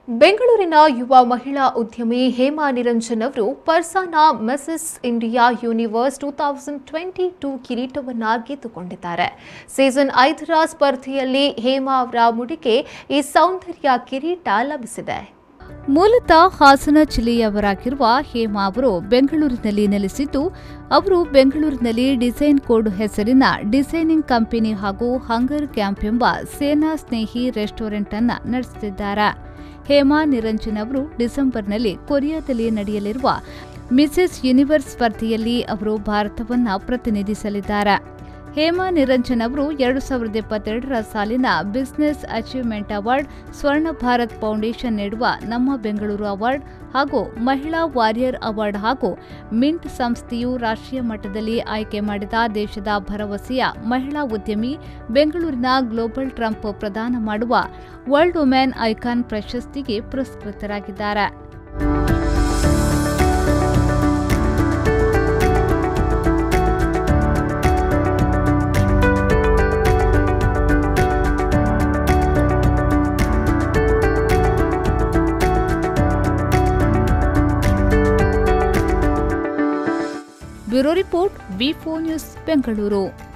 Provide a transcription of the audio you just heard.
ಬೆಂಗಳೂರಿನ ಯುವ ಮಹಿಳಾ ಉದ್ಯಮಿ ಹೇಮಾ ನಿರಂಜನ್ ಅವರು ಪರ್ಸಾನಾ ಮಿಸಸ್ ಇಂಡಿಯಾ ಯೂನಿವರ್ಸ್ 2022 ಕಿರೀಟವನ್ನು ಗೆದ್ದುಕೊಂಡಿದ್ದಾರೆ. ಸೀಸನ್ 5ರ ಸ್ಪರ್ಧೆಯಲ್ಲಿ ಹೇಮಾ ಅವರ ಮುಡಿಗೆ ಈ ಸೌಂದರ್ಯ ಕಿರೀಟ ಲಭಿಸಿದೆ. ಮೂಲತಃ ಹಾಸನ ಜಿಲ್ಲೆಯವರಾಗಿರುವ ಹೇಮಾ ಅವರು ಬೆಂಗಳೂರಿನಲ್ಲಿ ನೆಲೆಸಿದ್ದು, ಅವರು ಬೆಂಗಳೂರಿನಲ್ಲಿ ಡಿಸೈನ್ ಕೋಡ್ ಹೆಸರಿನ ಡಿಸೈನಿಂಗ್ ಕಂಪನಿ ಹಾಗೂ ಹಂಗರ್ ಕ್ಯಾಂಪ್ ಎಂಬ ಸೇನಾ ಸ್ನೇಹಿ ರೆಸ್ಟೋರೆಂಟ್ ಅನ್ನು ನಡೆಸುತ್ತಿದ್ದಾರೆ. ಹೇಮಾ ನಿರಂಜನ್ ಅವರು ಡಿಸೆಂಬರ್ನಲ್ಲಿ ಕೊರಿಯಾದಲ್ಲಿ ನಡೆಯಲಿರುವ ಮಿಸೆಸ್ ಯೂನಿವರ್ಸ್ ಸ್ಪರ್ಧೆಯಲ್ಲಿ ಅವರು ಭಾರತವನ್ನು ಪ್ರತಿನಿಧಿಸಲಿದ್ದಾರೆ. ಹೇಮಾ ನಿರಂಜನ್ ಅವರು 2022ರ ಸಾಲಿನ ಬಿಸಿನೆಸ್ ಅಚೀವ್ಮೆಂಟ್ ಅವಾರ್ಡ್, ಸ್ವರ್ಣ ಭಾರತ್ ಫೌಂಡೇಶನ್ ನೀಡುವ ನಮ್ಮ ಬೆಂಗಳೂರು ಅವಾರ್ಡ್ ಹಾಗೂ ಮಹಿಳಾ ವಾರಿಯರ್ ಅವಾರ್ಡ್ ಹಾಗೂ ಮಿಂಟ್ ಸಂಸ್ಥೆಯು ರಾಷ್ಟ್ರೀಯ ಮಟ್ಟದಲ್ಲಿ ಆಯ್ಕೆ ಮಾಡಿದ ದೇಶದ ಭರವಸೆಯ ಮಹಿಳಾ ಉದ್ಯಮಿ, ಬೆಂಗಳೂರಿನ ಗ್ಲೋಬಲ್ ಟ್ರಂಪ್ ಪ್ರದಾನ ಮಾಡುವ ವರ್ಲ್ಡ್ ವುಮೆನ್ ಐಕಾನ್ ಪ್ರಶಸ್ತಿಗೆ ಪುರಸ್ಕೃತರಾಗಿದ್ದಾರೆ. ಬ್ಯೂರೋ ರಿಪೋರ್ಟ್, ವಿ4 ನ್ಯೂಸ್, ಬೆಂಗಳೂರು.